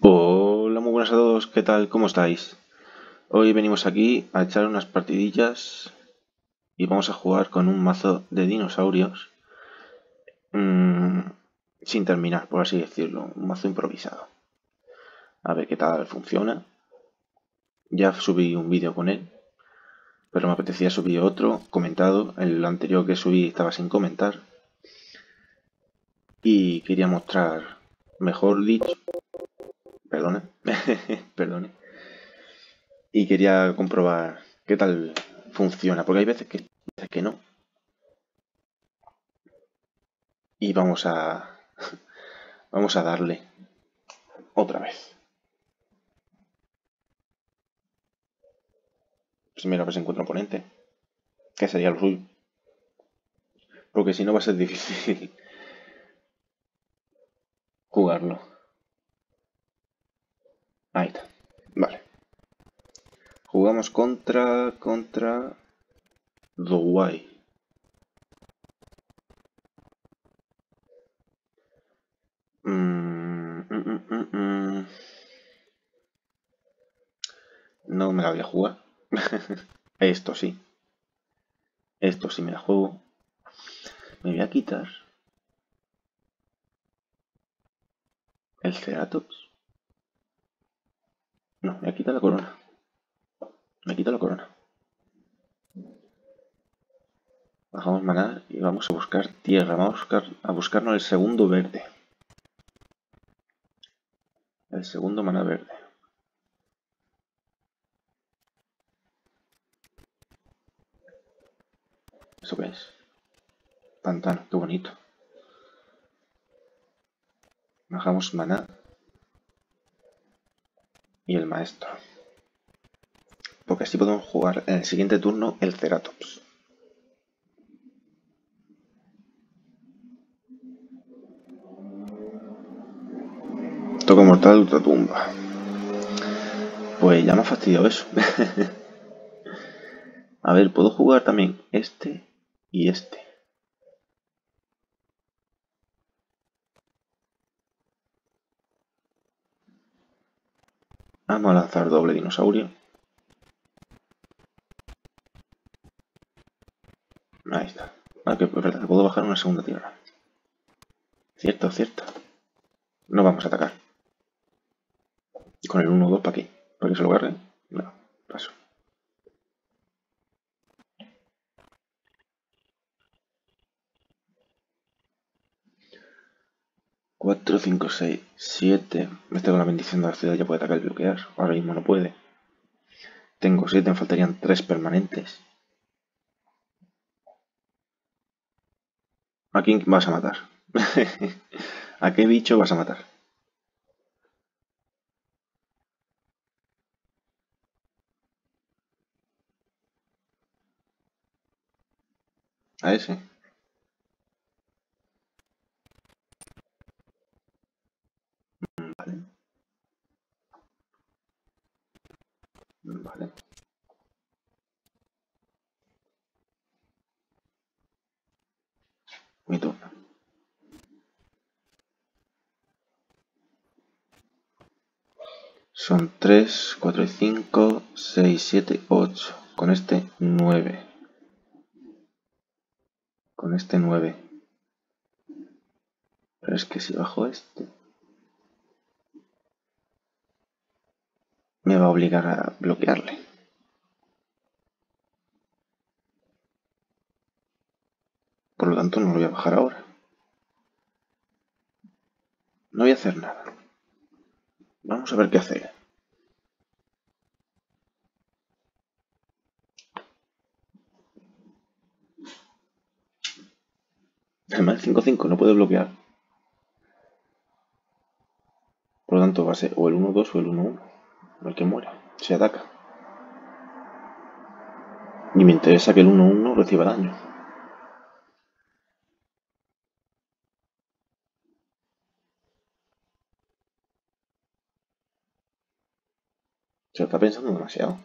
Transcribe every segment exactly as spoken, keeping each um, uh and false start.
Hola, muy buenas a todos, ¿qué tal? ¿Cómo estáis? Hoy venimos aquí a echar unas partidillas y vamos a jugar con un mazo de dinosaurios mmm, sin terminar, por así decirlo, un mazo improvisado. A ver qué tal funciona. Ya subí un vídeo con él, pero me apetecía subir otro comentado. El anterior que subí estaba sin comentar y quería mostrar, mejor dicho, perdone, perdone, y quería comprobar qué tal funciona, porque hay veces que, veces que no. Y vamos a vamos a darle otra vez. Primero que se encuentra un oponente, que sería lo suyo. Porque si no va a ser difícil jugarlo. Ahí está. Vale. Jugamos contra contra Douai. Mm, mm, mm, mm, mm. No me la voy a jugar. Esto sí. Esto sí me la juego. Me voy a quitar el Ceratops. No, me voy a quitar la corona. Me quito la corona. Bajamos maná y vamos a buscar tierra. Vamos a, buscar, a buscarnos el segundo verde. El segundo maná verde. ¿Eso qué es? Pantano, qué bonito. Bajamos maná y el maestro. Porque así podemos jugar en el siguiente turno el Ceratops. Toque mortal, ultratumba. Pues ya me ha fastidiado eso. A ver, puedo jugar también este y este. Vamos a lanzar doble dinosaurio. Ahí está. Ah, que es verdad, puedo bajar una segunda tierra. Cierto, cierto. No vamos a atacar. Con el uno dos, ¿para qué? ¿Para que se lo agarre? No, paso. cuatro, cinco, seis, siete. Este con la bendición de la ciudad ya puede atacar y bloquear. Ahora mismo no puede. Tengo siete, me faltarían tres permanentes. ¿A quién vas a matar? ¿A qué bicho vas a matar? A ese. Vale. Vale. Mi turno. Son tres, cuatro y cinco, seis, siete, ocho. Con este nueve. Con este nueve. Pero es que si bajo este, me va a obligar a bloquearle. Por lo tanto, no lo voy a bajar ahora. No voy a hacer nada. Vamos a ver qué hacer. Además, el cinco cinco no puede bloquear. Por lo tanto, va a ser o el uno dos o el uno uno. El que muera. Se ataca. Y me interesa que el uno uno reciba daño. Se lo está pensando demasiado.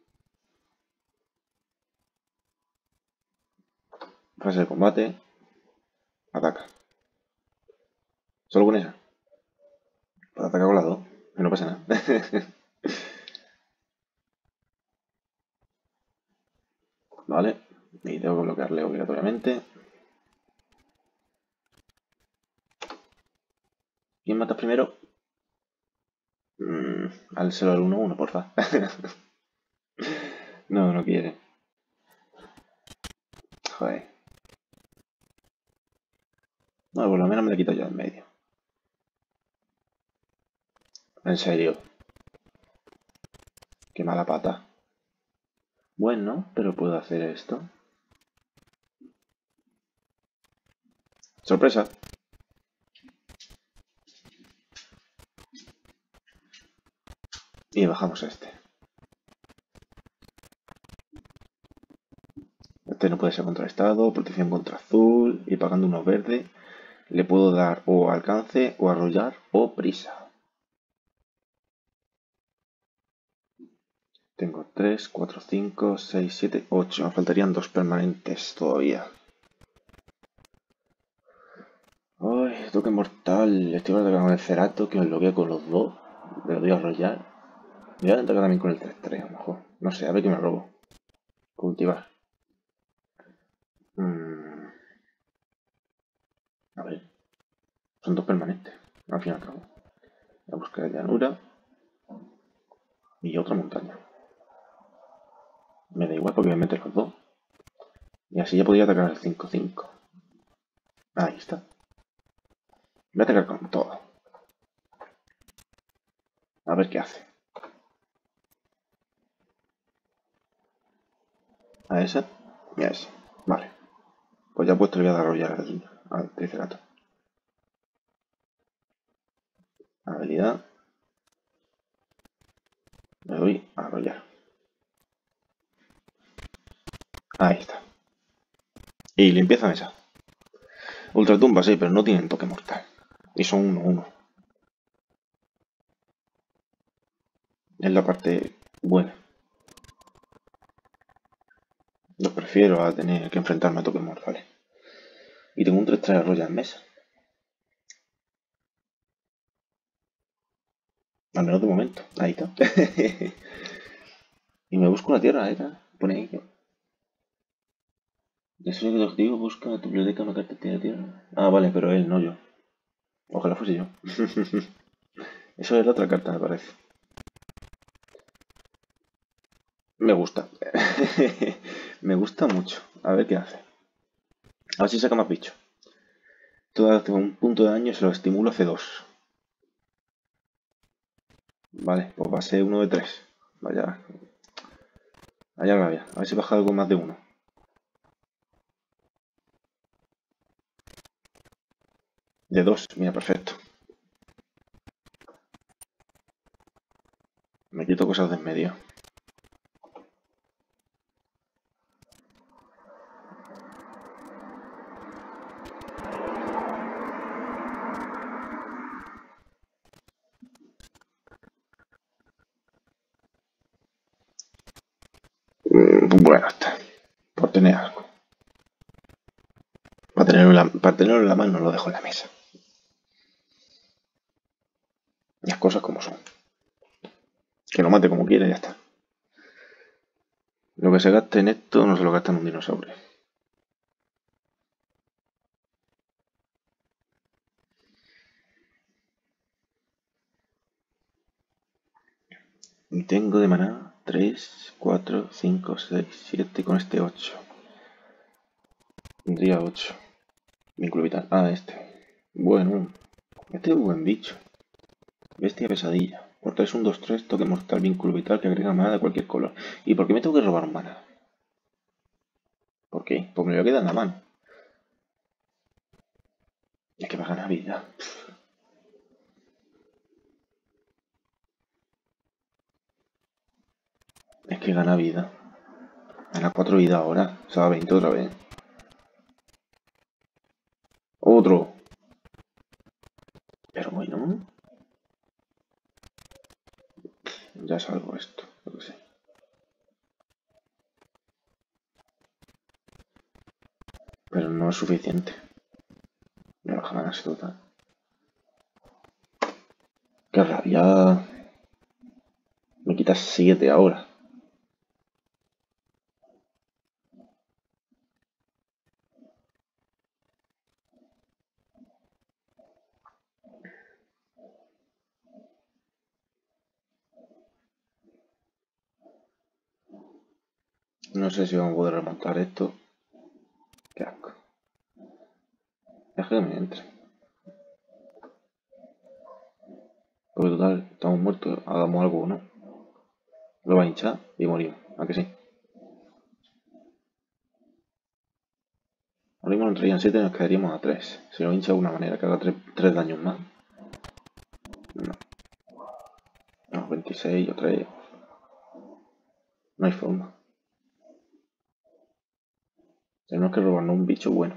Fase de combate. Ataca. Solo con esa. Para atacar con las dos. Y no pasa Vale, y tengo que bloquearle obligatoriamente. ¿Quién mata primero? Mm, al cero al uno uno, porfa. No, no quiere. Joder. No, por lo menos me le quito yo en medio. En serio. Qué mala pata. Bueno, pero puedo hacer esto. ¡Sorpresa! Y bajamos a este. Este no puede ser contrarrestado, protección contra azul y pagando uno verde. Le puedo dar o alcance, o arrollar, o prisa. Tengo tres, cuatro, cinco, seis, siete, ocho. Me faltarían dos permanentes todavía. Ay, toque mortal. Estoy guardando con el Cerato que me bloquea con los dos. Le doy a arrollar. Voy a intentar también con el tres tres, a lo mejor. No sé, a ver qué me robo. Cultivar. Mm. A ver. Son dos permanentes, al fin y al cabo. Voy a buscar llanura. Y otra montaña. Me da igual porque me meten los dos. Y así ya podría atacar el cinco cinco. Ahí está. Voy a atacar con todo. A ver qué hace. A ese y a ese. Vale. Pues ya he puesto, le voy a dar arrollar al, al Triceratops. Habilidad. Le doy a arrollar. Ahí está. Y limpieza mesa. Ultratumba, sí, pero no tienen toque mortal. Y son uno uno. Es la parte buena. Lo prefiero a tener que enfrentarme a toques mortales. Y tengo un tres tres arrolla en mesa. Al menos de momento. Ahí está. Y me busco una tierra, ¿eh? Pone ahí. Eso es el objetivo, busca en tu biblioteca una carta de tierra. Ah, vale, pero él, no yo. Ojalá fuese yo. Eso es la otra carta, me parece. Me gusta. Me gusta mucho. A ver qué hace. A ver si saca más bicho. Todo hace un punto de daño, se lo estimulo C dos. Vale, pues va a ser uno de tres. Vaya. Vaya rabia. A ver si baja algo más de uno. De dos, mira, perfecto. Me quito cosas de en medio. Bueno, está. Por tener algo. Para tenerlo, en la, para tenerlo en la mano lo dejo en la mesa. Las cosas como son. Que lo mate como quiera y ya está. Lo que se gaste en esto no se lo gasta en un dinosaurio. Y tengo de maná tres, cuatro, cinco, seis, siete con este ocho. Tendría ocho. Vínculo vital. Ah, este. Bueno. Este es un buen bicho. Bestia pesadilla. Corta es un dos tres, toque mortal, vínculo vital que agrega mana de cualquier color. ¿Y por qué me tengo que robar mana? ¿Por qué? Pues me lo queda en la mano. Es que va a ganar vida. Es que gana vida. Gana cuatro vidas ahora. Se va a veinte otra vez. Otro. Pero bueno. Ya salgo esto. Lo que sé. Pero no es suficiente. Me baja la ganancia total. ¡Qué rabia! Me quitas siete ahora. No sé si vamos a poder remontar esto. Qué asco. Deja que me entre. Porque total, estamos muertos. Hagamos algo, ¿no? Lo va a hinchar y morimos. ¿A que sí? Ahora mismo nos traían siete y nos quedaríamos a tres. Si lo hincha de alguna manera que haga tres daños más. No. No, veintiséis o tres. No hay forma. Tenemos que robarnos un bicho bueno.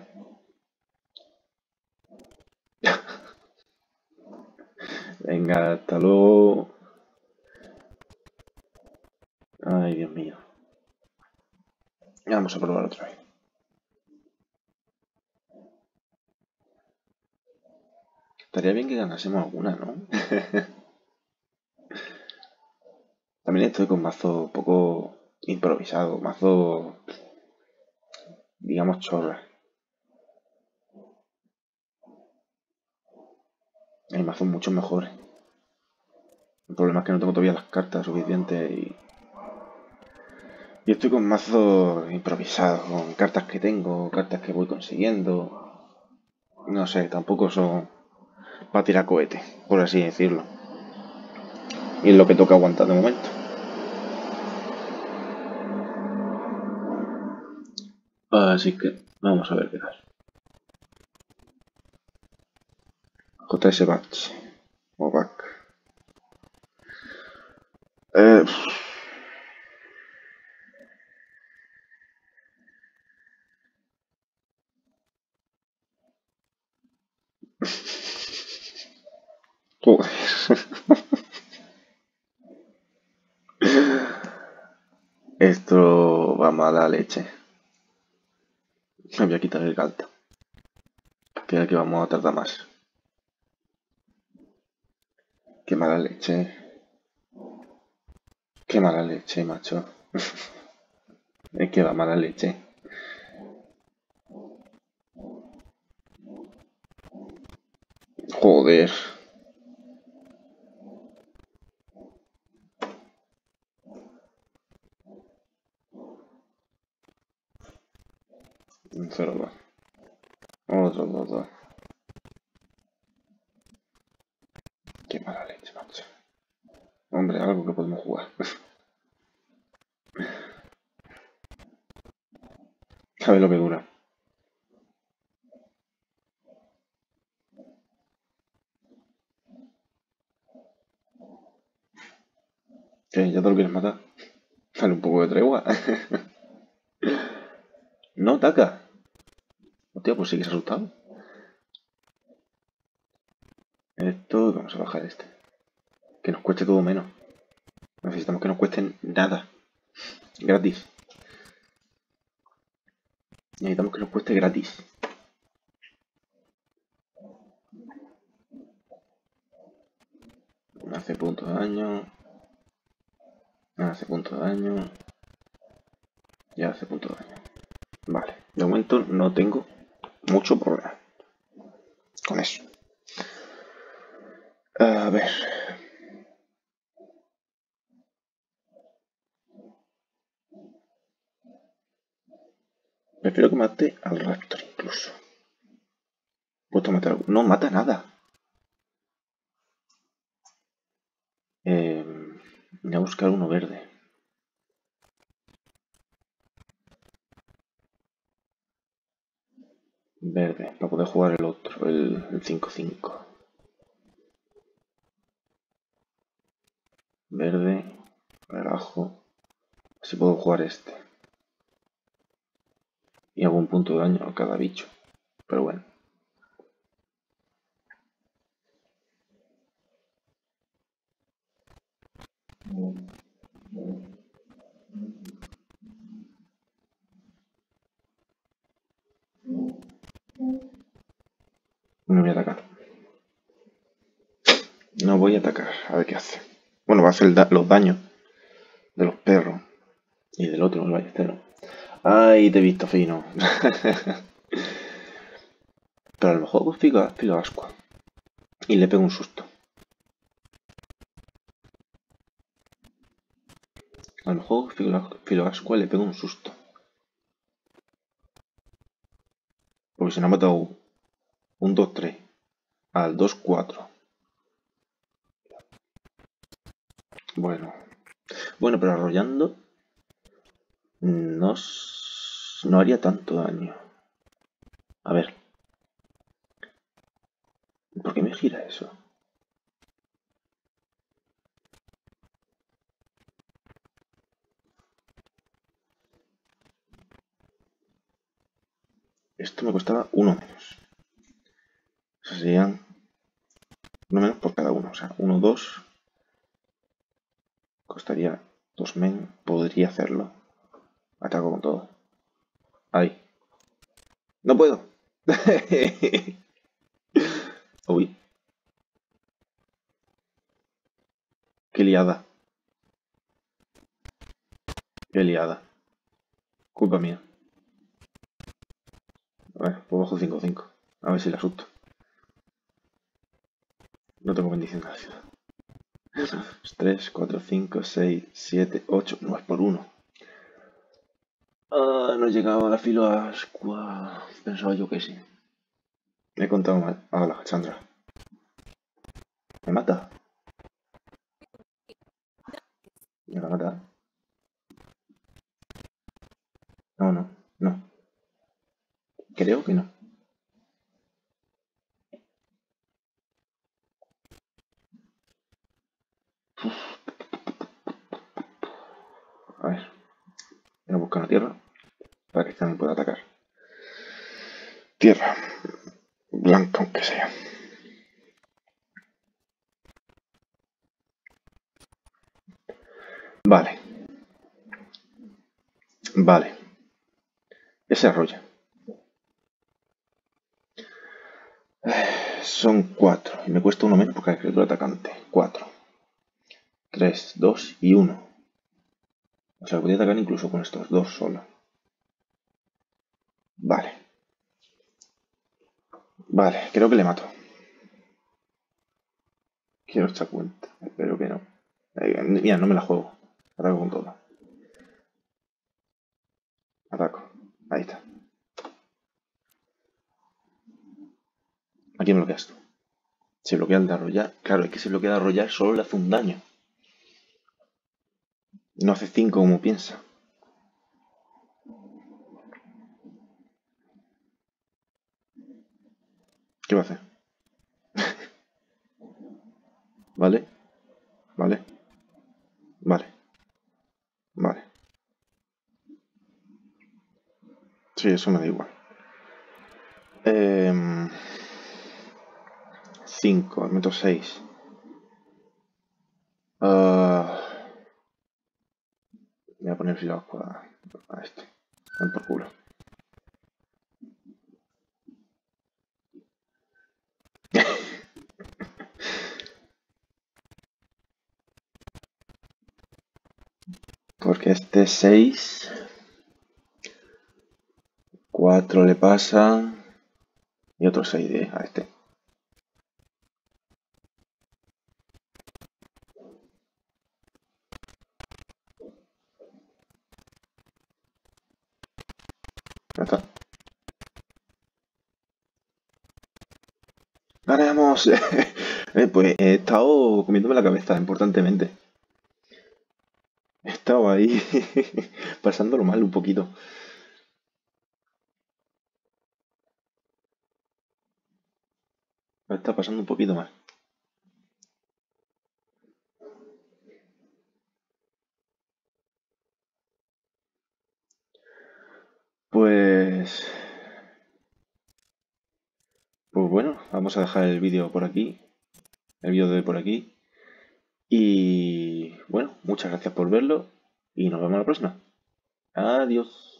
Venga, hasta luego. Ay, Dios mío. Vamos a probar otra vez. Estaría bien que ganásemos alguna, ¿no? También estoy con mazo poco improvisado, mazo, digamos, chorra. Hay mazos mucho mejores. El problema es que no tengo todavía las cartas suficientes y... Y estoy con mazos improvisados, con cartas que tengo, cartas que voy consiguiendo. No sé, tampoco son para tirar cohetes, por así decirlo. Y es lo que toca aguantar de momento. Así que vamos a ver qué tal. J S Batch o Back. Eh, Joder. Esto va mala leche. Me voy a quitar el galta. Que que vamos a tardar más. Qué mala leche. Qué mala leche, macho. Es que va mala leche. Joder. Un cero dos. Otro dos dos. Qué mala leche, macho. Hombre, algo que podemos jugar. ¿Sabes lo que dura? ¿Qué? ¿Ya te lo quieres matar? Dale un poco de tregua. No ataca. Hostia, pues sí que se ha asustado. Esto, vamos a bajar este. Que nos cueste todo menos. Necesitamos que nos cueste nada. Gratis. Necesitamos que nos cueste gratis. Hace puntos de daño. Hace puntos de daño. Ya hace puntos de daño. Vale. De momento no tengo mucho problema con eso. A ver. Prefiero que mate al Raptor incluso. Puesto matar algo. No mata nada. Eh, voy a buscar uno verde. Verde, para poder jugar el otro, el cinco cinco. Verde, relajo. Así puedo jugar este. Y hago un punto de daño a cada bicho. Pero bueno. No voy a atacar. No voy a atacar. A ver qué hace. Bueno, va a hacer da los daños. de los perros y del otro, el ballestero. Ay, te he visto fino. Pero a lo mejor filo, filo ascua y le pego un susto. A lo mejor filo, filo ascua y le pego un susto. Porque se me ha matado un dos tres al dos cuatro. Bueno. Bueno, pero arrollando no, no haría tanto daño. A ver. ¿Por qué me gira eso? Esto me costaba uno menos. O sea, serían uno menos por cada uno. O sea, uno, dos. Costaría dos men. Podría hacerlo. Ataco con todo. Ahí. ¡No puedo! Uy. Qué liada. Qué liada. Culpa mía. A ver, pues bajo cinco cinco. A ver si la asusto. No tengo bendición de la ciudad. tres, cuatro, cinco, seis, siete, ocho, nueve por uno. Ah, no he llegado a la filo ascua. Pensaba yo que sí. Me he contado mal. Hola, Sandra. ¿Me mata? ¿Me va a matar? No, no, no. Creo que no. A ver. Voy a buscar una tierra para que este me pueda atacar. Tierra. Blanca, aunque sea. Vale. Vale. Ese arrolla. Son cuatro. Y me cuesta uno menos porque hay criatura atacante. Cuatro. Tres, dos y uno. O sea, podría atacar incluso con estos dos solo. Vale. Vale, creo que le mato. Quiero esta cuenta. Espero que no. Eh, mira, no me la juego. Ataco con todo. Ataco. Ahí está. Aquí me bloqueas tú. Se bloquea el de arrollar. Claro, es que se bloquea de arrollar, solo le hace un daño. No hace cinco como piensa. ¿Qué va a hacer? ¿Vale? ¿Vale? Vale. Vale. Sí, eso me da igual. Eh, cinco, meto seis. Uh, voy a poner filo a, a este. Ven por culo. Porque este seis. cuatro le pasa. Y otro seis de a este. Ya está. ¡Ganamos! eh, pues he estado comiéndome la cabeza importantemente. He estado ahí pasándolo mal un poquito. Me está pasando un poquito mal. Pues... Pues bueno, vamos a dejar el vídeo por aquí. El vídeo de hoy por aquí. Y bueno, muchas gracias por verlo. Y nos vemos la próxima. Adiós.